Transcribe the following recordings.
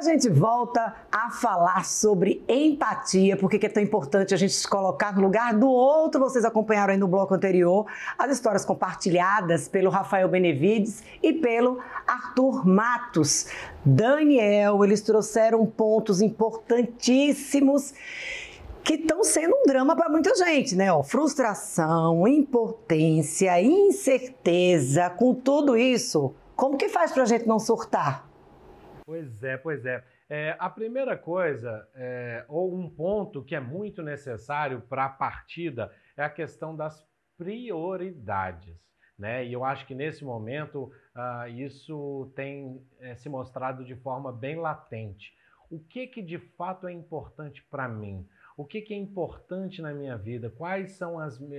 gente volta a falar sobre empatia, porque é tão importante a gente se colocar no lugar do outro. Vocês acompanharam aí no bloco anterior as histórias compartilhadas pelo Rafael Benevides e pelo Arthur Matos. Daniel, eles trouxeram pontos importantíssimos que estão sendo um drama para muita gente, né? Frustração, impotência, incerteza, com tudo isso, como que faz para a gente não surtar? Pois é. A primeira coisa, ou um ponto que é muito necessário para a partida, é a questão das prioridades, né? E eu acho que nesse momento isso tem se mostrado de forma bem latente. O que de fato é importante para mim? O que é importante na minha vida? Quais são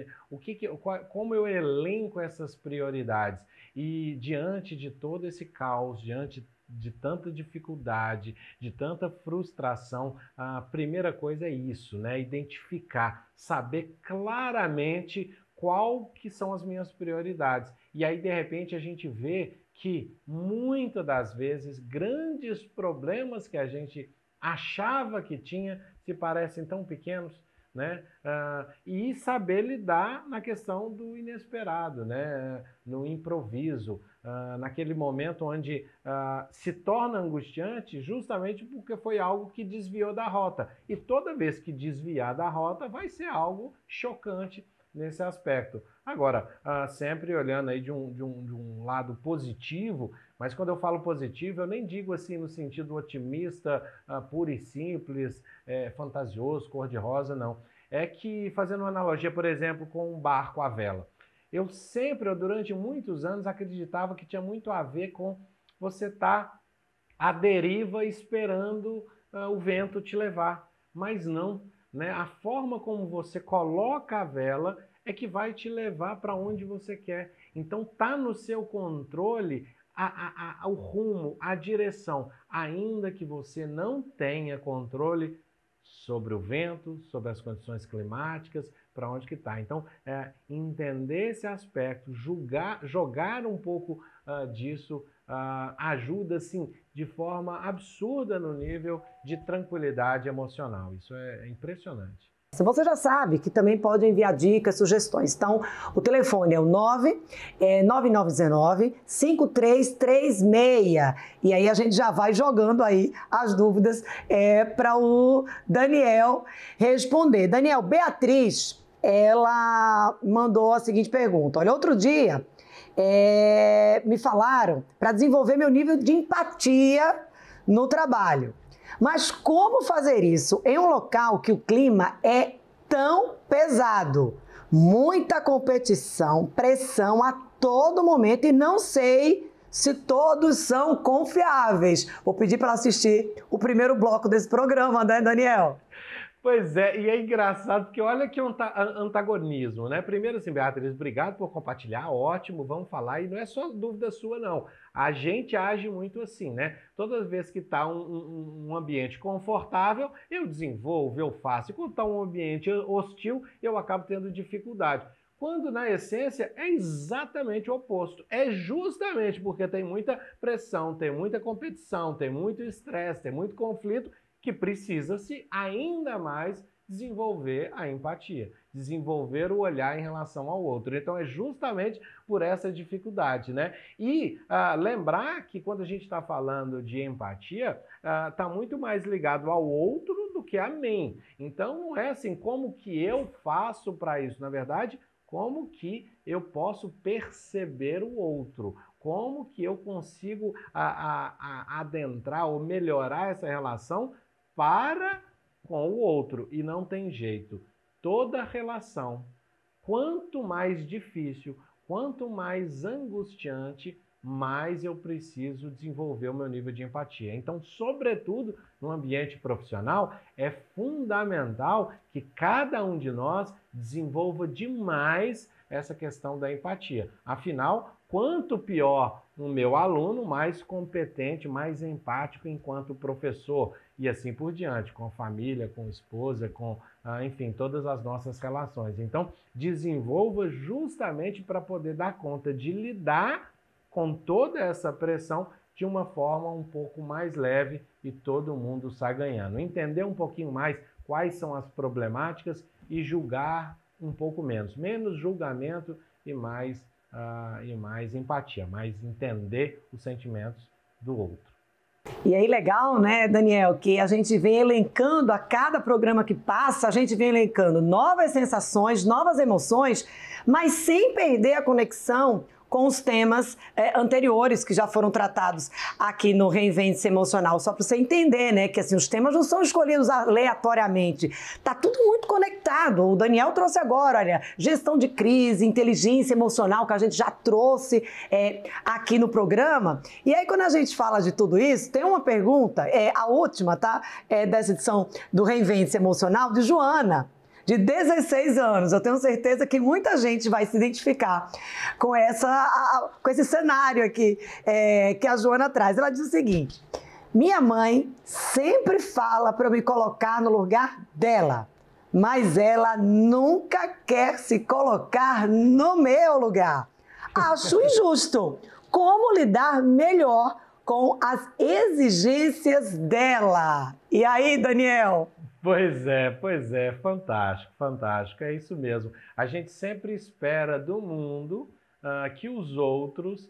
como eu elenco essas prioridades? E diante de todo esse caos, diante de tanta dificuldade, de tanta frustração, a primeira coisa é isso, né? Identificar, saber claramente qual que são as minhas prioridades. E aí, de repente, a gente vê que muitas das vezes grandes problemas que a gente achava que tinha se parecem tão pequenos, né? E saber lidar na questão do inesperado, né? No improviso, naquele momento onde se torna angustiante justamente porque foi algo que desviou da rota. E toda vez que desviar da rota vai ser algo chocante nesse aspecto. Agora, sempre olhando aí de um lado positivo, mas quando eu falo positivo, eu nem digo assim no sentido otimista, puro e simples, fantasioso, cor-de-rosa, não. É que, fazendo uma analogia, por exemplo, com um barco à vela. Eu durante muitos anos, acreditava que tinha muito a ver com você estar à deriva esperando o vento te levar. Mas não, né? A forma como você coloca a vela é que vai te levar para onde você quer. Então tá no seu controle o rumo, a direção, ainda que você não tenha controle sobre o vento, sobre as condições climáticas, para onde que está. Então, entender esse aspecto, jogar um pouco disso, ajuda, sim, de forma absurda no nível de tranquilidade emocional. Isso é impressionante. Você já sabe que também pode enviar dicas, sugestões. Então, o telefone é o 9919-5336. E aí a gente já vai jogando aí as dúvidas para o Daniel responder. Daniel, Beatriz, ela mandou a seguinte pergunta. Olha, outro dia me falaram para desenvolver meu nível de empatia no trabalho. Mas como fazer isso em um local que o clima é tão pesado? Muita competição, pressão a todo momento e não sei se todos são confiáveis. Vou pedir para assistir o primeiro bloco desse programa, né, Daniel? Pois é, e é engraçado porque olha que antagonismo, né? Primeiro assim, Beatriz, obrigado por compartilhar, ótimo, vamos falar, e não é só dúvida sua não, a gente age muito assim, né? Toda vez que está um ambiente confortável, eu desenvolvo, eu faço, e quando está um ambiente hostil, eu acabo tendo dificuldade. Quando, na essência, é exatamente o oposto. É justamente porque tem muita pressão, tem muita competição, tem muito estresse, tem muito conflito, que precisa-se ainda mais desenvolver a empatia, desenvolver o olhar em relação ao outro. Então é justamente por essa dificuldade, né? E lembrar que quando a gente está falando de empatia, está muito mais ligado ao outro do que a mim. Então não é assim, como que eu faço para isso? Na verdade, como que eu posso perceber o outro? Como que eu consigo adentrar ou melhorar essa relação para com o outro? E não tem jeito. Toda relação, quanto mais difícil, quanto mais angustiante, mais eu preciso desenvolver o meu nível de empatia. Então, sobretudo no ambiente profissional, é fundamental que cada um de nós desenvolva demais essa questão da empatia. Afinal, quanto pior o meu aluno, mais competente, mais empático enquanto professor, e assim por diante, com família, com esposa, com, enfim, todas as nossas relações. Então, desenvolva justamente para poder dar conta de lidar com toda essa pressão de uma forma um pouco mais leve e todo mundo sai ganhando. Entender um pouquinho mais quais são as problemáticas e julgar um pouco menos. Menos julgamento e mais empatia, mais entender os sentimentos do outro. E aí legal, né, Daniel, que a gente vem elencando a cada programa que passa, a gente vem elencando novas sensações, novas emoções, mas sem perder a conexão com os temas anteriores que já foram tratados aqui no Reinvente-se Emocional. Só para você entender, né, que assim, os temas não são escolhidos aleatoriamente. Tá tudo muito conectado. O Daniel trouxe agora, olha, gestão de crise, inteligência emocional, que a gente já trouxe aqui no programa. E aí, quando a gente fala de tudo isso, tem uma pergunta, a última, tá? Dessa edição do Reinvente-se Emocional, de Joana, de 16 anos. Eu tenho certeza que muita gente vai se identificar com esse cenário aqui que a Joana traz. Ela diz o seguinte: minha mãe sempre fala para eu me colocar no lugar dela, mas ela nunca quer se colocar no meu lugar. Acho injusto. Como lidar melhor com as exigências dela? E aí, Daniel? Pois é, fantástico, fantástico, é isso mesmo. A gente sempre espera do mundo que os outros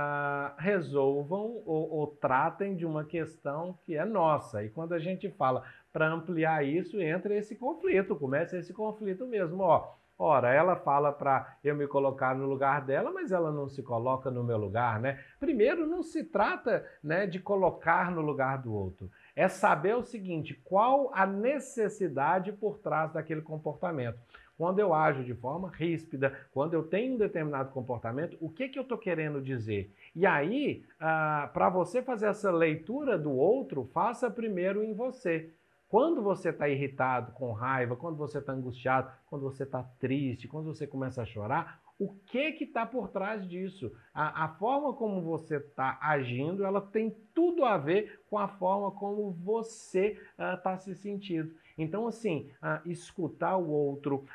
resolvam ou tratem de uma questão que é nossa. E quando a gente fala para ampliar isso, entra esse conflito, começa esse conflito mesmo, ó. Ora, ela fala para eu me colocar no lugar dela, mas ela não se coloca no meu lugar, né? Primeiro, não se trata, né, de colocar no lugar do outro. É saber o seguinte, qual a necessidade por trás daquele comportamento. Quando eu ajo de forma ríspida, quando eu tenho um determinado comportamento, o que eu estou querendo dizer? E aí, para você fazer essa leitura do outro, faça primeiro em você. Quando você está irritado, com raiva, quando você está angustiado, quando você está triste, quando você começa a chorar, o que está por trás disso? A forma como você está agindo, ela tem tudo a ver com a forma como você está se sentindo. Então, assim, escutar o outro,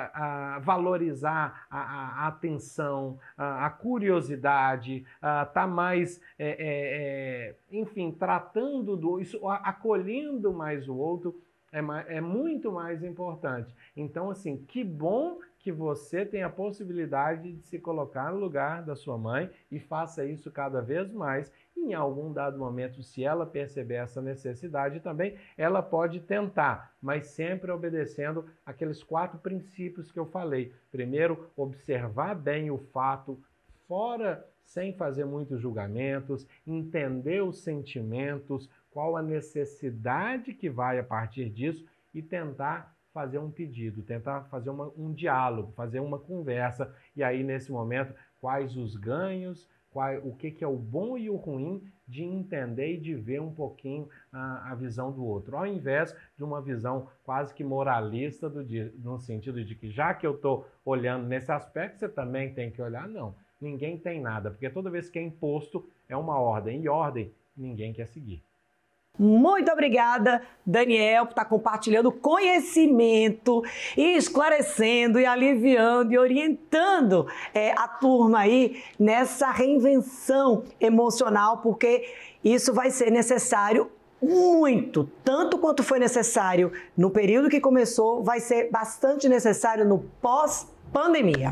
valorizar a atenção, a curiosidade, tá mais, enfim, tratando isso, acolhendo mais o outro, é muito mais importante. Então, assim, que bom que você tem a possibilidade de se colocar no lugar da sua mãe e faça isso cada vez mais. Em algum dado momento, se ela perceber essa necessidade também, ela pode tentar, mas sempre obedecendo aqueles 4 princípios que eu falei. Primeiro, observar bem o fato, fora sem fazer muitos julgamentos, entender os sentimentos, qual a necessidade que vai a partir disso e tentar fazer um pedido, tentar fazer um diálogo, fazer uma conversa. E aí, nesse momento, quais os ganhos, o que é o bom e o ruim de entender e de ver um pouquinho a visão do outro, ao invés de uma visão quase que moralista, no sentido de que já que eu estou olhando nesse aspecto, você também tem que olhar. Não, ninguém tem nada, porque toda vez que é imposto é uma ordem, e ordem ninguém quer seguir. Muito obrigada, Daniel, por estar compartilhando conhecimento e esclarecendo e aliviando e orientando a turma aí nessa reinvenção emocional, porque isso vai ser necessário muito, tanto quanto foi necessário no período que começou, vai ser bastante necessário no pós-pandemia.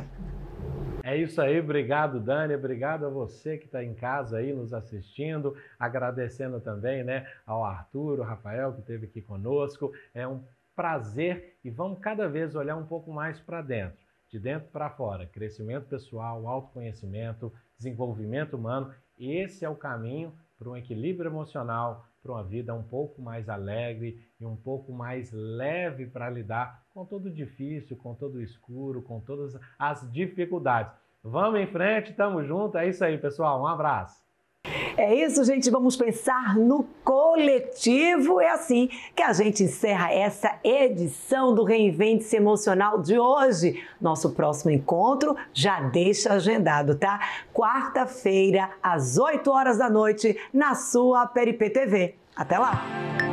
É isso aí, obrigado, Dani, obrigado a você que está em casa aí nos assistindo, agradecendo também, né, ao Arthur, ao Rafael que esteve aqui conosco. É um prazer e vamos cada vez olhar um pouco mais para dentro, de dentro para fora, crescimento pessoal, autoconhecimento, desenvolvimento humano. Esse é o caminho para um equilíbrio emocional, para uma vida um pouco mais alegre e um pouco mais leve para lidar com todo o difícil, com todo o escuro, com todas as dificuldades. Vamos em frente, tamo junto, é isso aí, pessoal, um abraço. É isso, gente, vamos pensar no coletivo. É assim que a gente encerra essa edição do Reinvente-se Emocional de hoje. Nosso próximo encontro já deixa agendado, tá? Quarta-feira, às 8 horas da noite, na sua PRP TV. Até lá!